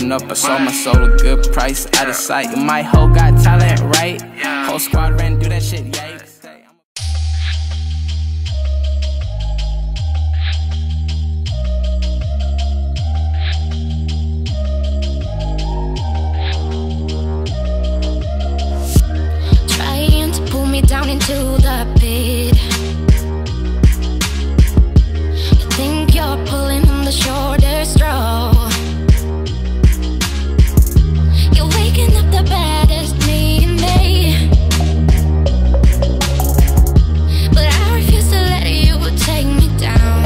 Growing up, I sold my soul a good price, out of sight. My hoe got talent, right? Whole squad ran, do that shit, yay. Trying to pull me down into the pit. You think you're pulling on the shorter straw. You're waking up the baddest me in me, but I refuse to let you take me down.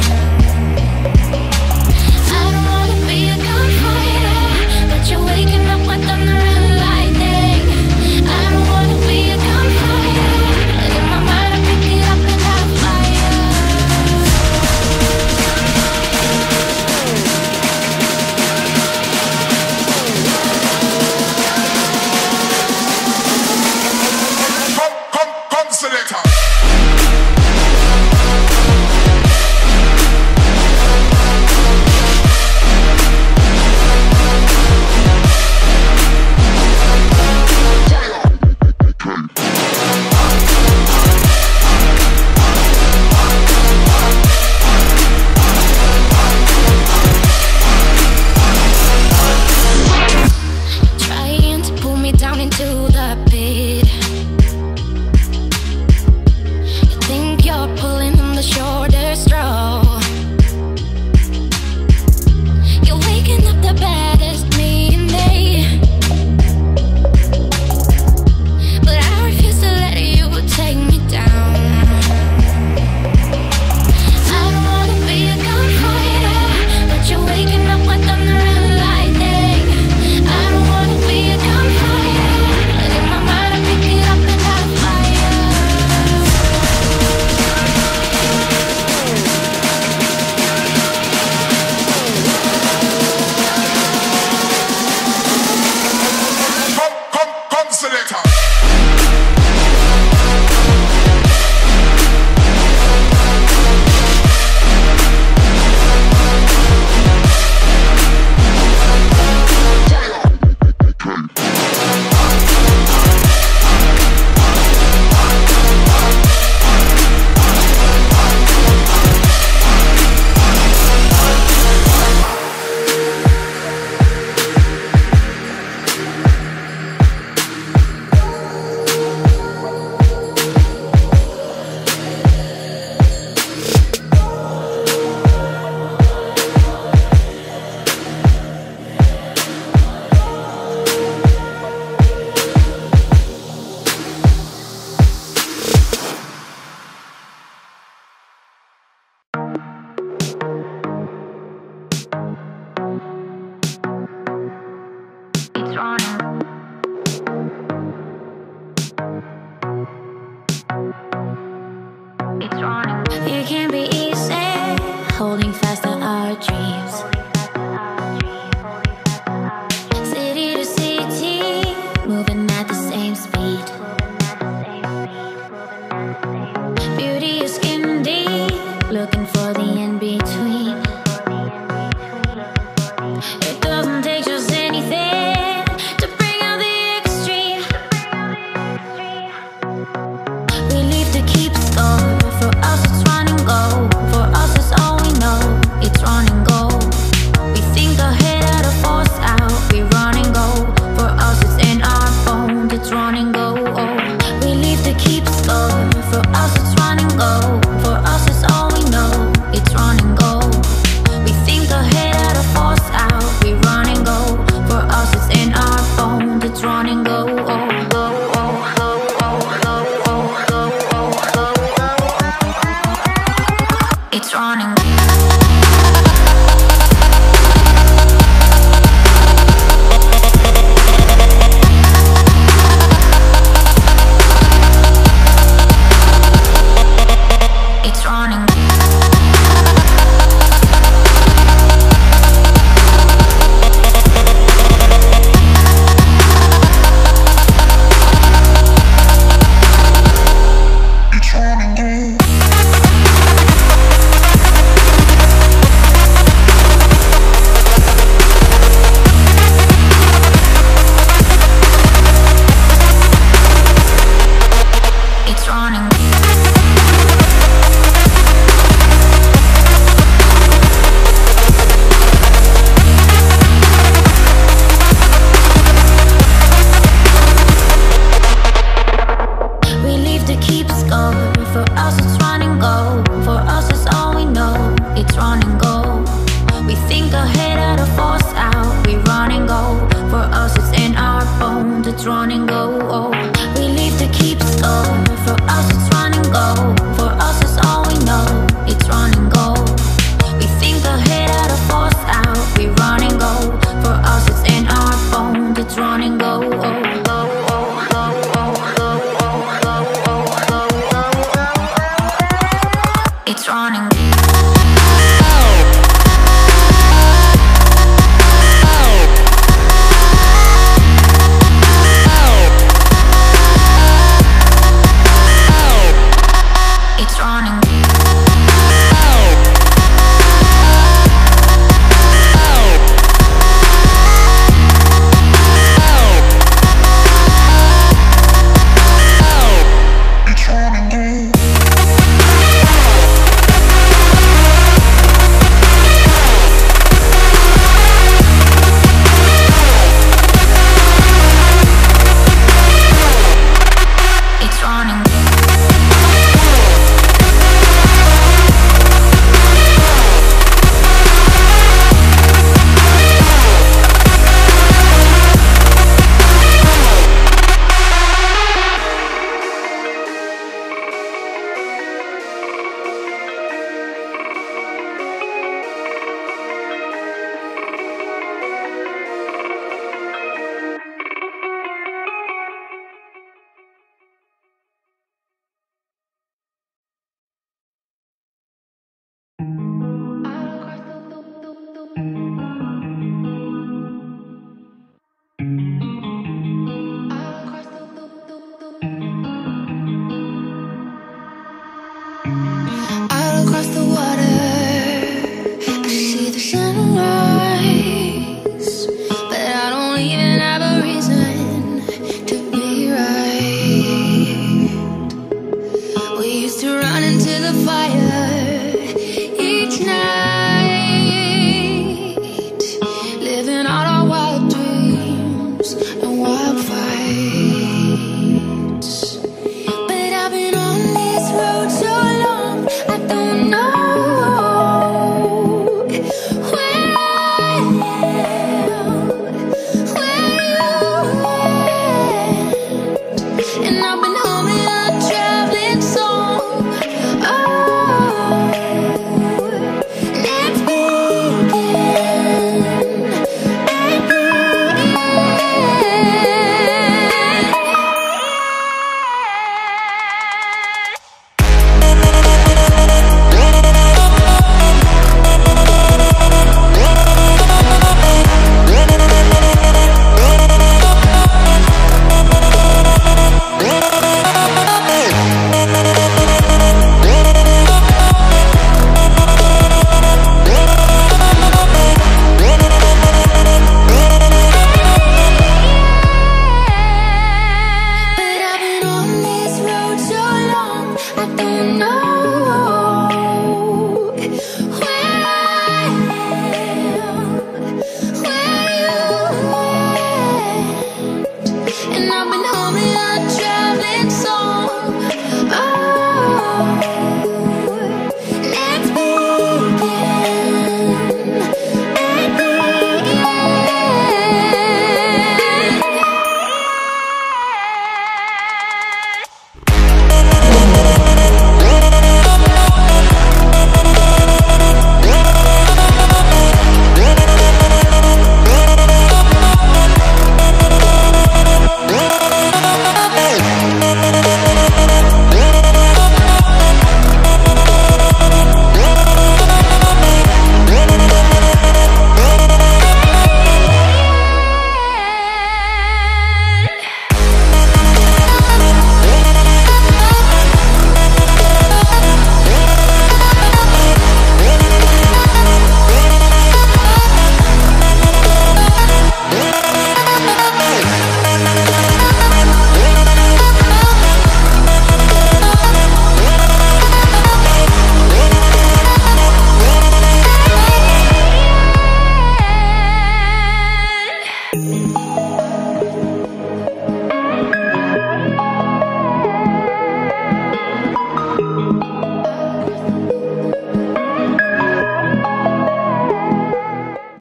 I don't wanna be a gunfighter, but you're waking up with thunder and lightning. I don't wanna be a gunfighter, but in my mind I pick it up and I fire. Come, selector. Trying to pull me down into the pit. You think you're pulling on the shorter straw. You're waking up the baddest me in me, but I refuse to let you take me down. I don't wanna be a gunfighter, but you're waking up with thunder and lightning. I don't wanna be a gunfighter, but in my mind I pick it up and I fire. Come, selector. It can be easy holding fast to our dreams. City to city, moving at the same speed. Beauty is skin deep, looking for the in-between. It doesn't take just anything to bring out the extreme. We leave to keep score. For us it's run and go. For us it's all we know. It's run and go. We think ahead out of force out. We run and go. For us it's in our bones. It's run and go. Oh. We leave to keep score. For us it's run and go. For us it's all we know. It's run and go. We think ahead out of force out. We run and go. For us it's in our bones. It's run and go. Oh. It's running. It's running. think ahead out of force out. We run and go. For us it's in our bones. It's run and go. We leave to keep score. For us it's run and go.